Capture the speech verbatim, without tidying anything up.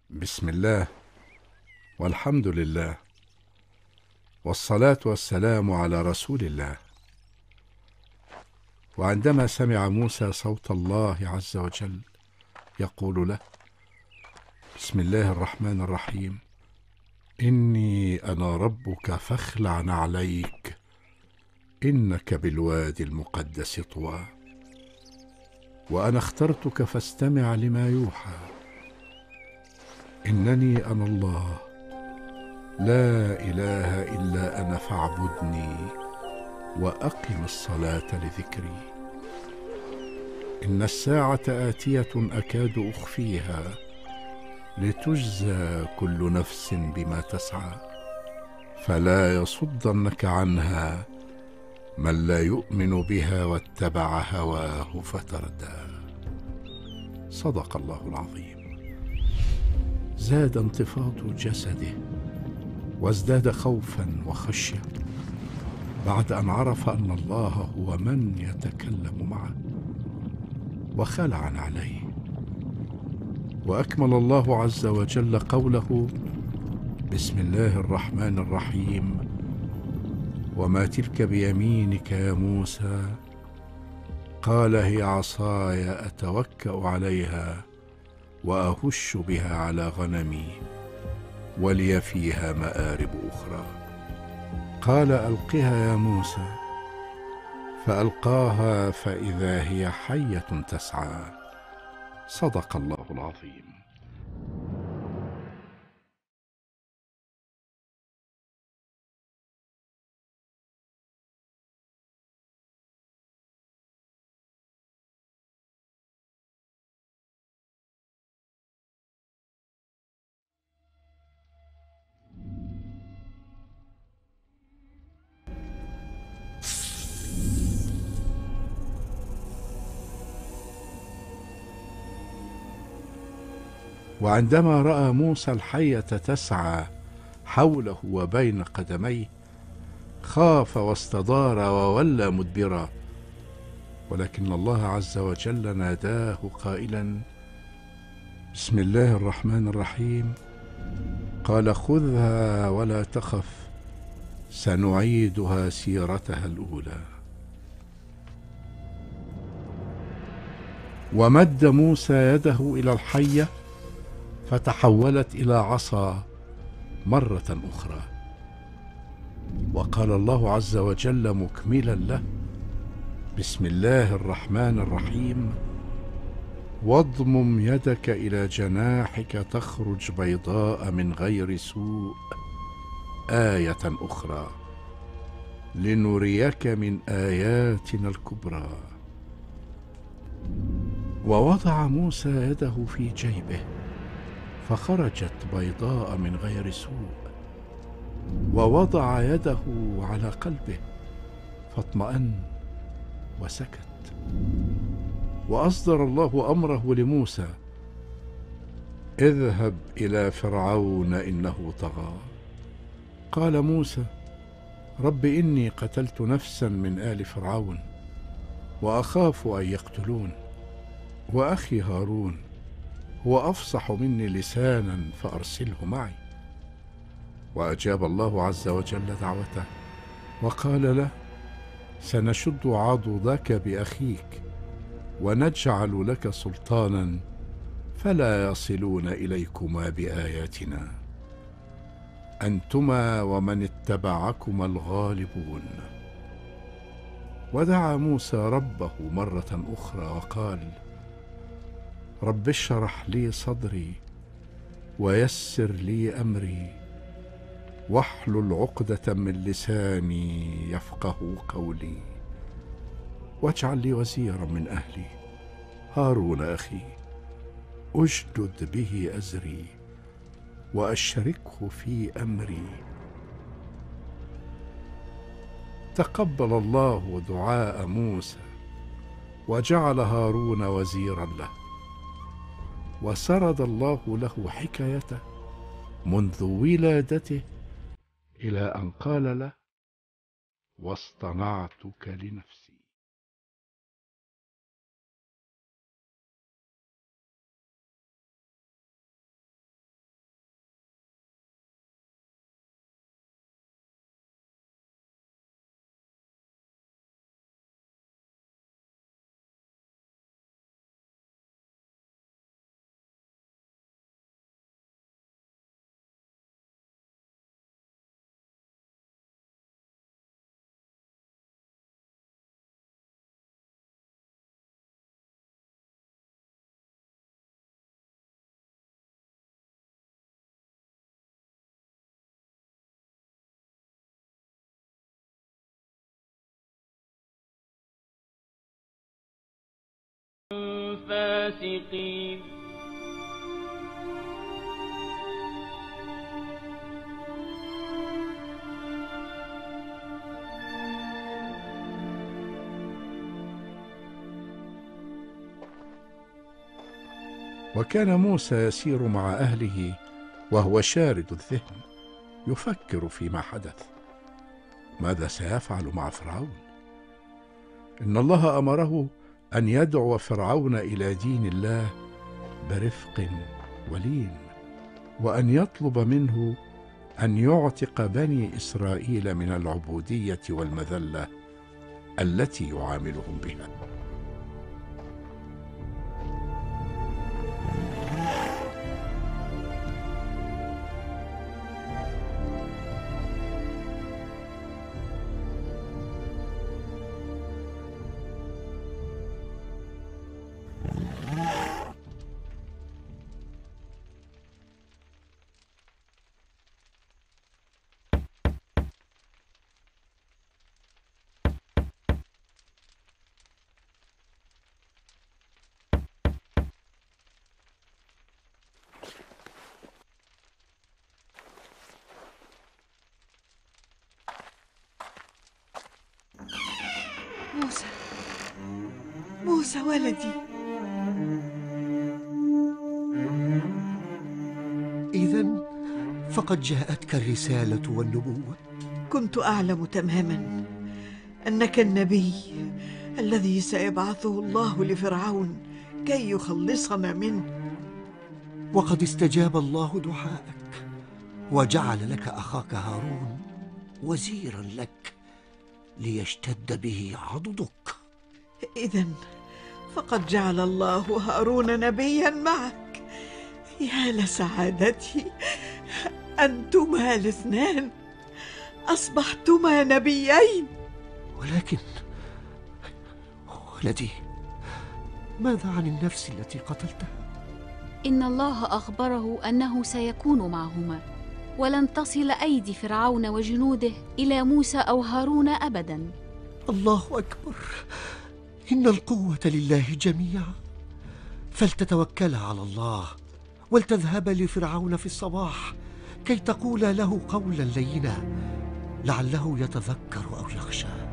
بسم الله، والحمد لله، والصلاة والسلام على رسول الله. وعندما سمع موسى صوت الله عز وجل يقول له: بسم الله الرحمن الرحيم، إني أنا ربك فاخلع نعليك إنك بالوادي المقدس طوى، وأنا اخترتك فاستمع لما يوحى، إنني أنا الله لا إله إلا أنا فاعبدني وأقم الصلاة لذكري. إن الساعة آتية أكاد أخفيها لتجزى كل نفس بما تسعى، فلا يصدنك عنها من لا يؤمن بها واتبع هواه فتردى. صدق الله العظيم. زاد انتفاض جسده وازداد خوفا وخشية بعد أن عرف أن الله هو من يتكلم معه، وخلع عليه. وأكمل الله عز وجل قوله: بسم الله الرحمن الرحيم، وما تلك بيمينك يا موسى؟ قال: هي عصاي أتوكأ عليها وأهش بها على غنمي ولي فيها مآرب أخرى. قال: ألقها يا موسى. فألقاها فإذا هي حية تسعى. صدق الله العظيم. وعندما رأى موسى الحية تسعى حوله وبين قدميه خاف واستدار وولى مدبرا، ولكن الله عز وجل ناداه قائلا: بسم الله الرحمن الرحيم. قال: خذها ولا تخف، سنعيدها سيرتها الأولى. ومد موسى يده إلى الحية فتحولت إلى عصا مرة أخرى، وقال الله عز وجل مكملا له: بسم الله الرحمن الرحيم. واضمم يدك إلى جناحك تخرج بيضاء من غير سوء آية أخرى لنريك من آياتنا الكبرى. ووضع موسى يده في جيبه فخرجت بيضاء من غير سوء، ووضع يده على قلبه فاطمأن وسكت. وأصدر الله أمره لموسى: اذهب إلى فرعون إنه طغى. قال موسى: رب إني قتلت نفسا من آل فرعون وأخاف أن يقتلون، وأخي هارون هو أفصح مني لسانا فأرسله معي. وأجاب الله عز وجل دعوته وقال له: سنشد عضدك بأخيك ونجعل لك سلطانا فلا يصلون إليكما بآياتنا أنتما ومن اتبعكما الغالبون. ودعا موسى ربه مرة أخرى وقال: رب اشرح لي صدري ويسر لي أمري واحلل عقدة من لساني يفقه قولي واجعل لي وزيرا من أهلي هارون أخي أشدد به أزري وأشركه في أمري. تقبل الله دعاء موسى وجعل هارون وزيرا له، وسرد الله له حكايته منذ ولادته إلى أن قال له: واصطنعتك لنفسي. فاسقين. وكان موسى يسير مع أهله وهو شارد الذهن، يفكر فيما حدث. ماذا سيفعل مع فرعون؟ إن الله أمره أن يدعو فرعون إلى دين الله برفق ولين، وأن يطلب منه أن يعتق بني إسرائيل من العبودية والمذلة التي يعاملهم بها. موسى، موسى ولدي. إذن فقد جاءتك الرسالة والنبوة. كنت أعلم تماما أنك النبي الذي سيبعثه الله لفرعون كي يخلصنا منه. وقد استجاب الله دعائك وجعل لك أخاك هارون وزيرا لك ليشتد به عضدك. إذن فقد جعل الله هارون نبيا معك. يا لسعادتي، أنتما الاثنان أصبحتما نبيين. ولكن ولدي، ماذا عن النفس التي قتلتها؟ إن الله أخبره أنه سيكون معهما، ولن تصل أيدي فرعون وجنوده إلى موسى أو هارون أبداً. الله أكبر، إن القوة لله جميعا. فلتتوكلا على الله، ولتذهبا لفرعون في الصباح كي تقولا له قولا لينا، لعله يتذكر أو يخشى.